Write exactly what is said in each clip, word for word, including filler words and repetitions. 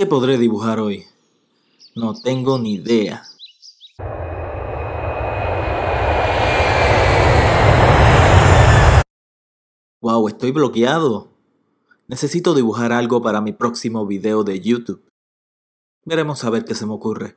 ¿Qué podré dibujar hoy? No tengo ni idea. Wow, estoy bloqueado. Necesito dibujar algo para mi próximo video de YouTube. Veremos a ver qué se me ocurre.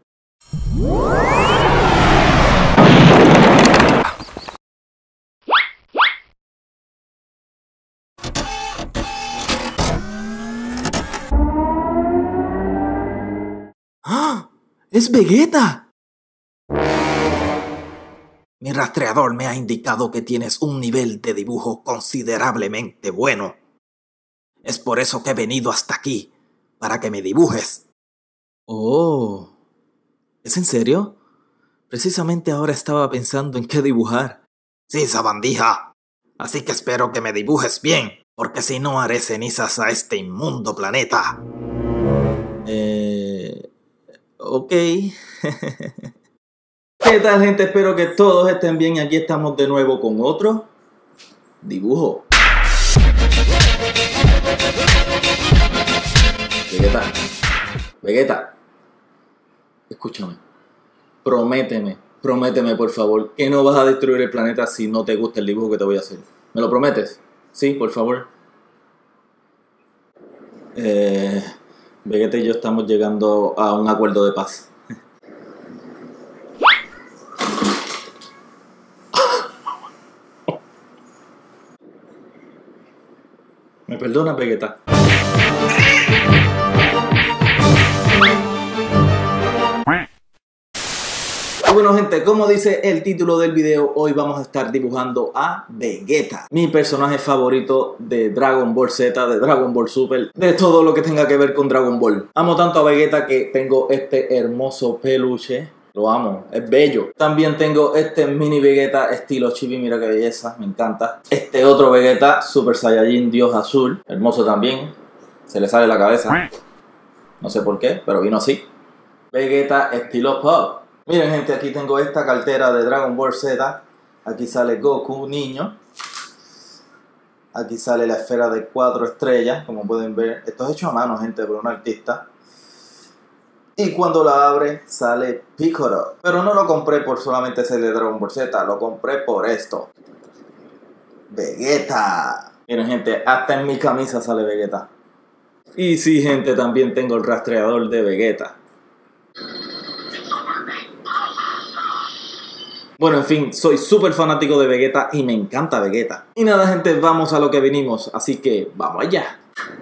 ¡Ah! ¡Es Vegeta! Mi rastreador me ha indicado que tienes un nivel de dibujo considerablemente bueno. Es por eso que he venido hasta aquí, para que me dibujes. Oh, ¿es en serio? Precisamente ahora estaba pensando en qué dibujar. Sí, sabandija. Así que espero que me dibujes bien, porque si no haré cenizas a este inmundo planeta. Eh... Ok. ¿Qué tal, gente? Espero que todos estén bien. Aquí estamos de nuevo con otro dibujo. Vegeta, Vegeta, escúchame. Prométeme, prométeme por favor, que no vas a destruir el planeta si no te gusta el dibujo que te voy a hacer. ¿Me lo prometes? Sí, por favor. Eh, Vegeta y yo estamos llegando a un acuerdo de paz. ¿Me perdonas, Vegeta? Bueno, gente, como dice el título del video, hoy vamos a estar dibujando a Vegeta, mi personaje favorito de Dragon Ball Z, de Dragon Ball Super, de todo lo que tenga que ver con Dragon Ball. Amo tanto a Vegeta que tengo este hermoso peluche. Lo amo, es bello. También tengo este mini Vegeta estilo chibi, mira qué belleza, me encanta. Este otro Vegeta, Super Saiyajin Dios Azul, hermoso también. Se le sale la cabeza, no sé por qué, pero vino así. Vegeta estilo pop. Miren, gente, aquí tengo esta cartera de Dragon Ball Z. Aquí sale Goku, niño. Aquí sale la esfera de cuatro estrellas, como pueden ver. Esto es hecho a mano, gente, por un artista. Y cuando la abre, sale Piccolo. Pero no lo compré por solamente ser de Dragon Ball Z, lo compré por esto. Vegeta. Miren, gente, hasta en mi camisa sale Vegeta. Y sí, gente, también tengo el rastreador de Vegeta. Bueno, en fin, soy súper fanático de Vegeta y me encanta Vegeta. Y nada, gente, vamos a lo que vinimos, así que vamos allá.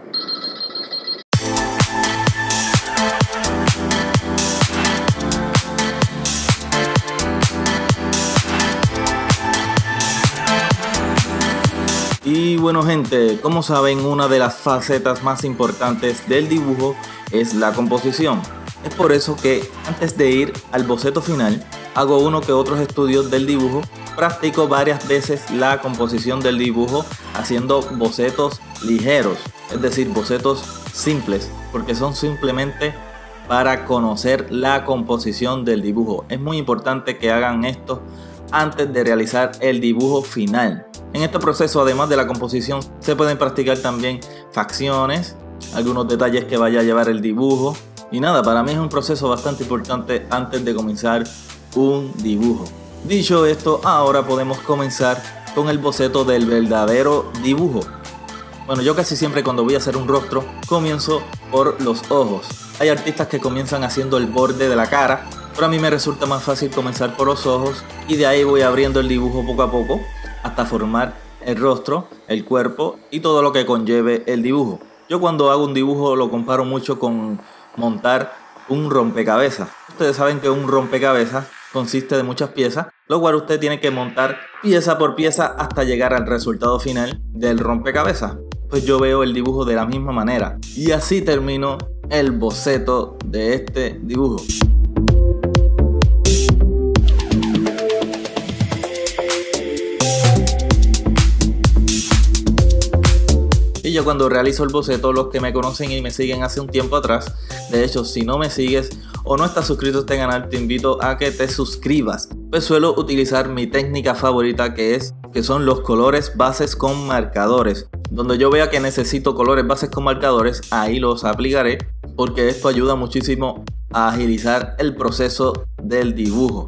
Y bueno, gente, como saben, una de las facetas más importantes del dibujo es la composición. Es por eso que antes de ir al boceto final, hago uno que otros estudios del dibujo, practico varias veces la composición del dibujo haciendo bocetos ligeros, es decir, bocetos simples, porque son simplemente para conocer la composición del dibujo. Es muy importante que hagan esto antes de realizar el dibujo final. En este proceso, además de la composición, se pueden practicar también facciones, algunos detalles que vaya a llevar el dibujo. Y nada, para mí es un proceso bastante importante antes de comenzar un dibujo. Dicho esto, ahora podemos comenzar con el boceto del verdadero dibujo. Bueno, yo casi siempre cuando voy a hacer un rostro, comienzo por los ojos. Hay artistas que comienzan haciendo el borde de la cara, pero a mí me resulta más fácil comenzar por los ojos y de ahí voy abriendo el dibujo poco a poco hasta formar el rostro, el cuerpo y todo lo que conlleve el dibujo. Yo cuando hago un dibujo lo comparo mucho con montar un rompecabezas. Ustedes saben que un rompecabezas consiste de muchas piezas, lo cual usted tiene que montar pieza por pieza hasta llegar al resultado final del rompecabezas. Pues yo veo el dibujo de la misma manera y así termino el boceto de este dibujo. Y yo cuando realizo el boceto, los que me conocen y me siguen hace un tiempo atrás, de hecho si no me sigues o no estás suscrito a este canal, te invito a que te suscribas. Pues suelo utilizar mi técnica favorita, que es que son los colores bases con marcadores. Donde yo vea que necesito colores bases con marcadores, ahí los aplicaré porque esto ayuda muchísimo a agilizar el proceso del dibujo.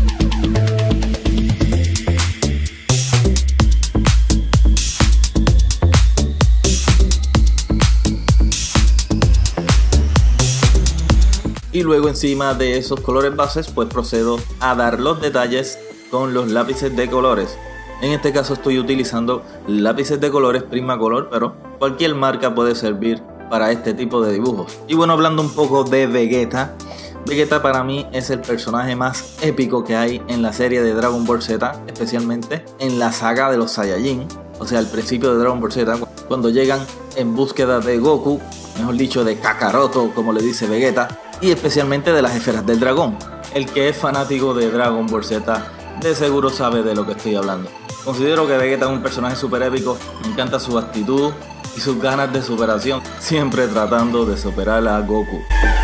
Y luego encima de esos colores bases pues procedo a dar los detalles con los lápices de colores. En este caso estoy utilizando lápices de colores Prismacolor, pero cualquier marca puede servir para este tipo de dibujos. Y bueno, hablando un poco de Vegeta, Vegeta para mí es el personaje más épico que hay en la serie de Dragon Ball Z, especialmente en la saga de los Saiyajin, o sea, al principio de Dragon Ball Z, cuando llegan en búsqueda de Goku, mejor dicho de Kakaroto, como le dice Vegeta, y especialmente de las esferas del dragón. El que es fanático de Dragon Ball Z de seguro sabe de lo que estoy hablando. Considero que Vegeta es un personaje súper épico, me encanta su actitud y sus ganas de superación, siempre tratando de superar a Goku.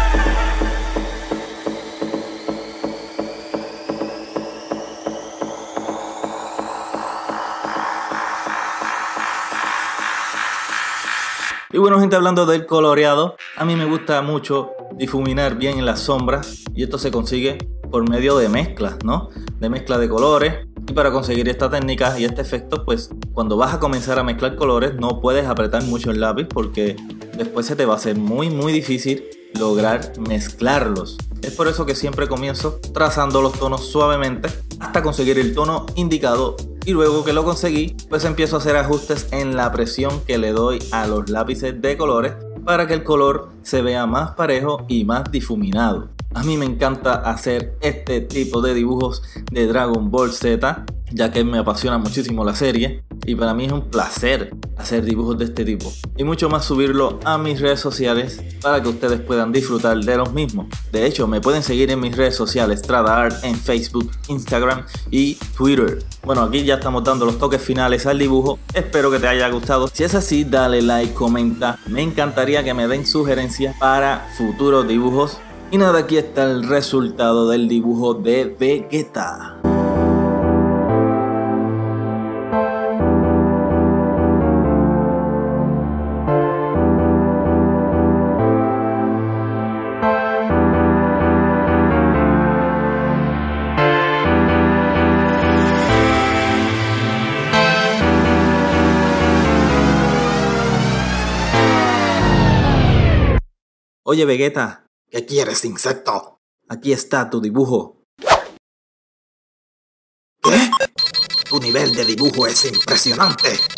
Y bueno, gente, hablando del coloreado, a mí me gusta mucho difuminar bien en las sombras y esto se consigue por medio de mezclas, ¿no? De mezcla de colores. Y para conseguir esta técnica y este efecto, pues cuando vas a comenzar a mezclar colores no puedes apretar mucho el lápiz porque después se te va a hacer muy muy difícil lograr mezclarlos. Es por eso que siempre comienzo trazando los tonos suavemente hasta conseguir el tono indicado, y luego que lo conseguí pues empiezo a hacer ajustes en la presión que le doy a los lápices de colores para que el color se vea más parejo y más difuminado. A mí me encanta hacer este tipo de dibujos de Dragon Ball Z, ya que me apasiona muchísimo la serie y para mí es un placer hacer dibujos de este tipo y mucho más subirlo a mis redes sociales para que ustedes puedan disfrutar de los mismos. De hecho, me pueden seguir en mis redes sociales StradaArt en Facebook, Instagram y Twitter. Bueno, aquí ya estamos dando los toques finales al dibujo, espero que te haya gustado. Si es así, dale like, comenta, me encantaría que me den sugerencias para futuros dibujos. Y nada, aquí está el resultado del dibujo de Vegeta. Oye Vegeta, ¿qué quieres, insecto? Aquí está tu dibujo. ¿Qué? Tu nivel de dibujo es impresionante.